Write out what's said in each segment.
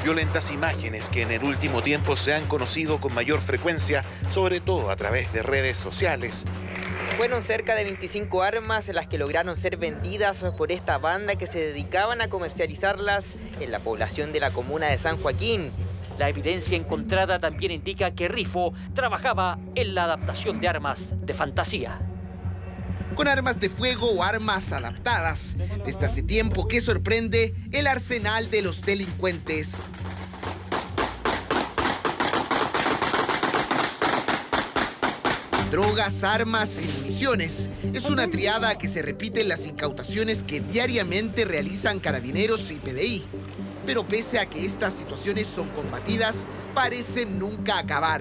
Violentas imágenes que en el último tiempo se han conocido con mayor frecuencia, sobre todo a través de redes sociales. Fueron cerca de 25 armas las que lograron ser vendidas por esta banda que se dedicaban a comercializarlas en la población de la comuna de San Joaquín. La evidencia encontrada también indica que Rifo trabajaba en la adaptación de armas de fantasía. Con armas de fuego o armas adaptadas, desde hace tiempo que sorprende el arsenal de los delincuentes. Drogas, armas y municiones. Es una triada que se repite en las incautaciones que diariamente realizan Carabineros y PDI. Pero pese a que estas situaciones son combatidas, parecen nunca acabar.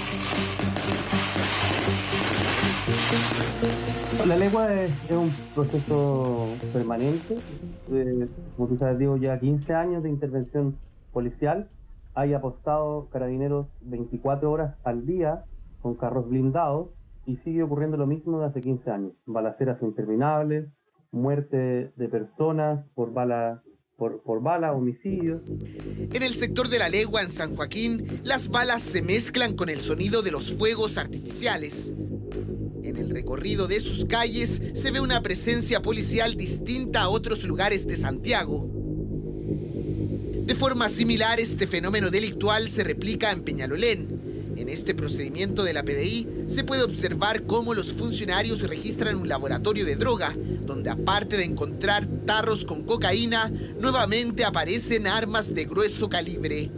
La legua es un proceso permanente. Como tú sabes, digo, ya 15 años de intervención policial. Hay apostado Carabineros 24 horas al día con carros blindados y sigue ocurriendo lo mismo de hace 15 años. Balaceras interminables, muerte de personas por bala, homicidios. En el sector de La Legua, en San Joaquín, las balas se mezclan con el sonido de los fuegos artificiales. En el recorrido de sus calles se ve una presencia policial distinta a otros lugares de Santiago. De forma similar, este fenómeno delictual se replica en Peñalolén. En este procedimiento de la PDI se puede observar cómo los funcionarios registran un laboratorio de droga, donde aparte de encontrar tarros con cocaína, nuevamente aparecen armas de grueso calibre.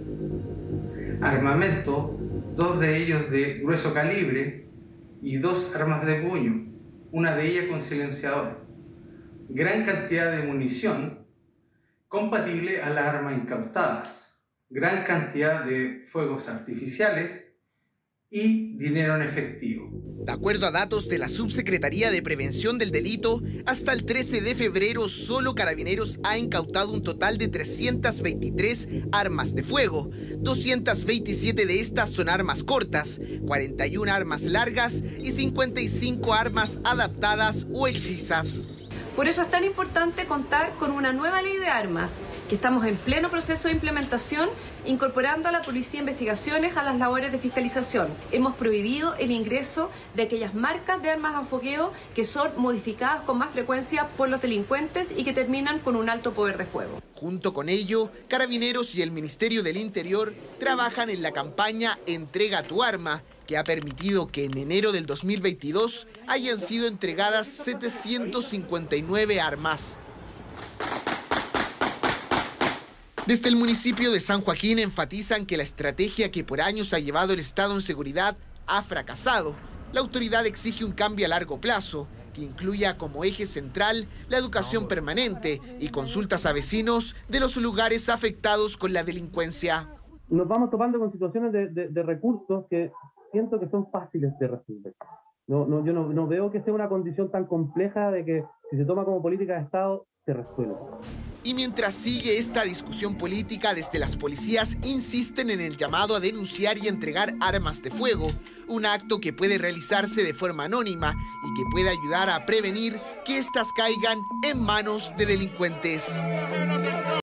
Armamento, 2 de ellos de grueso calibre y 2 armas de puño, una de ellas con silenciador. Gran cantidad de munición compatible a las armas incautadas, gran cantidad de fuegos artificiales y dinero en efectivo. De acuerdo a datos de la Subsecretaría de Prevención del Delito, hasta el 13 de febrero solo Carabineros ha incautado un total de 323 armas de fuego. 227 de estas son armas cortas, 41 armas largas y 55 armas adaptadas o hechizas. Por eso es tan importante contar con una nueva ley de armas, que estamos en pleno proceso de implementación, incorporando a la Policía de Investigaciones a las labores de fiscalización. Hemos prohibido el ingreso de aquellas marcas de armas a fogueo que son modificadas con más frecuencia por los delincuentes y que terminan con un alto poder de fuego. Junto con ello, Carabineros y el Ministerio del Interior trabajan en la campaña Entrega tu arma, que ha permitido que en enero del 2022 hayan sido entregadas 759 armas. Desde el municipio de San Joaquín enfatizan que la estrategia que por años ha llevado el Estado en seguridad ha fracasado. La autoridad exige un cambio a largo plazo, que incluya como eje central la educación permanente y consultas a vecinos de los lugares afectados con la delincuencia. Nos vamos topando con situaciones de recursos que siento que son fáciles de resolver. Yo no veo que sea una condición tan compleja de que si se toma como política de Estado, se resuelve. Y mientras sigue esta discusión política, desde las policías insisten en el llamado a denunciar y entregar armas de fuego, un acto que puede realizarse de forma anónima y que puede ayudar a prevenir que éstas caigan en manos de delincuentes.